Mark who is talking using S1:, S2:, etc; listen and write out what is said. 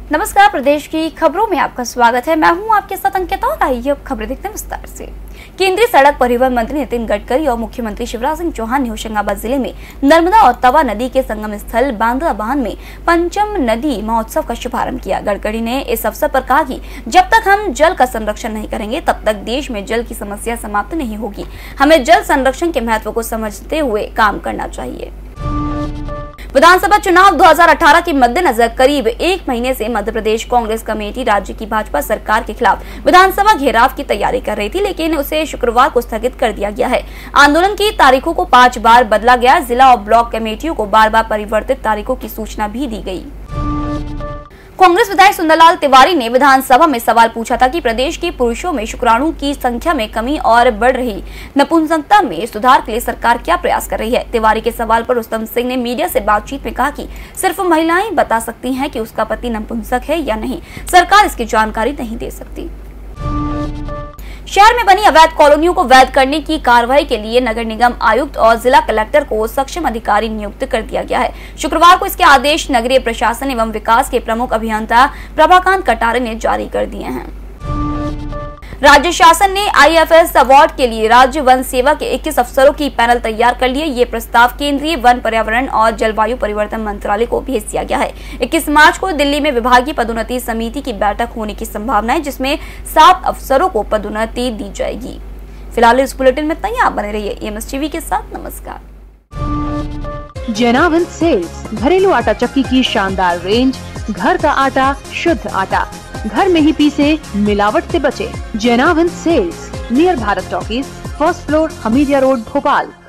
S1: नमस्कार, प्रदेश की खबरों में आपका स्वागत है। मैं हूं आपके साथ अंकिता और आइए अब खबरें देखते हैं विस्तार से। केंद्रीय सड़क परिवहन मंत्री नितिन गडकरी और मुख्यमंत्री शिवराज सिंह चौहान ने होशंगाबाद जिले में नर्मदा और तवा नदी के संगम स्थल बांद्राबान में पंचम नदी महोत्सव का शुभारंभ किया। गडकरी ने इस अवसर पर कहा कि जब तक हम जल का संरक्षण नहीं करेंगे तब तक देश में जल की समस्या समाप्त नहीं होगी। हमें जल संरक्षण के महत्व को समझते हुए काम करना चाहिए। विधानसभा चुनाव 2018 के मद्देनजर करीब एक महीने से मध्य प्रदेश कांग्रेस कमेटी राज्य की भाजपा सरकार के खिलाफ विधानसभा घेराव की तैयारी कर रही थी, लेकिन उसे शुक्रवार को स्थगित कर दिया गया है। आंदोलन की तारीखों को 5 बार बदला गया। जिला और ब्लॉक कमेटियों को बार-बार परिवर्तित तारीखों की सूचना भी दी गई। कांग्रेस विधायक सुंदरलाल तिवारी ने विधानसभा में सवाल पूछा था कि प्रदेश के पुरुषों में शुक्राणु की संख्या में कमी और बढ़ रही नपुंसकता में सुधार के लिए सरकार क्या प्रयास कर रही है। तिवारी के सवाल पर रुस्तम सिंह ने मीडिया से बातचीत में कहा कि सिर्फ महिलाएं बता सकती हैं कि उसका पति नपुंसक है या नहीं, सरकार इसकी जानकारी नहीं दे सकती। शहर में बनी अवैध कॉलोनियों को वैध करने की कार्रवाई के लिए नगर निगम आयुक्त और जिला कलेक्टर को सक्षम अधिकारी नियुक्त कर दिया गया है। शुक्रवार को इसके आदेश नगरीय प्रशासन एवं विकास के प्रमुख अभियंता प्रभाकांत कटारे ने जारी कर दिए हैं। राज्य शासन ने IFS अवार्ड के लिए राज्य वन सेवा के 21 अफसरों की पैनल तैयार कर ली है। ये प्रस्ताव केंद्रीय वन, पर्यावरण और जलवायु परिवर्तन मंत्रालय को भेज दिया गया है। 21 मार्च को दिल्ली में विभागीय पदोन्नति समिति की बैठक होने की संभावना है, जिसमें 7 अफसरों को पदोन्नति दी जाएगी। फिलहाल इस बुलेटिन में इतना ही। आप बने रहिए EMS TV के साथ। नमस्कार।
S2: जनावन सेल्स, घरेलू आटा चक्की की शानदार रेंज, घर का आटा, शुद्ध आटा, घर में ही पीसे, मिलावट से बचे। Janavan sales, near Bharat talkies, first floor, Hamidia road, Bhopal.